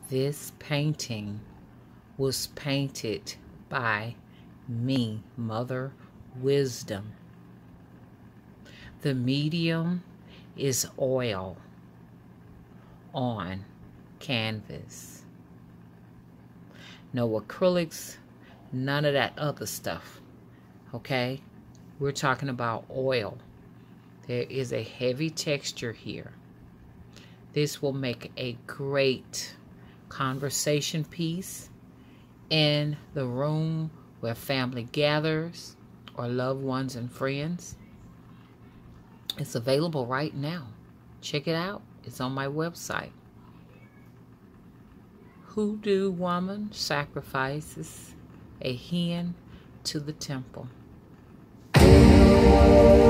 This painting was painted by me, Mother Wisdom. The medium is oil on canvas. No acrylics, none of that other stuff. Okay? We're talking about oil. There is a heavy texture here. This will make a great conversation piece in the room where family gathers or loved ones and friends. It's available right now. Check it out. It's on my website. Hoodoo woman sacrifices a hen to the temple.